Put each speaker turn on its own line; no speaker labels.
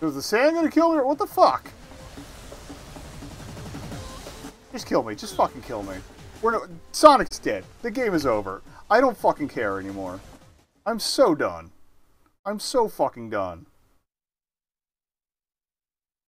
Is the sand gonna kill me or what the fuck? Just kill me. Just fucking kill me. Sonic's dead. The game is over. I don't fucking care anymore. I'm so done. I'm so fucking done.